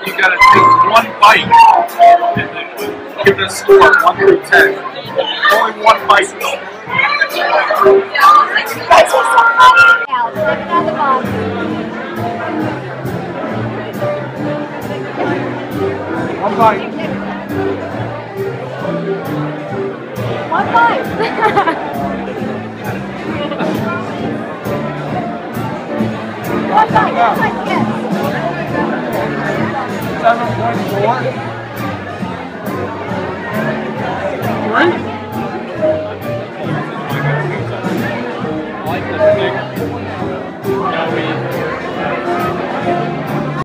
You gotta take one bite and then give it a score 1 through 10. Only one bite though. You guys are so funny. Now, step it out of the box. One bite. One bite. One bite. Yes. 7.4.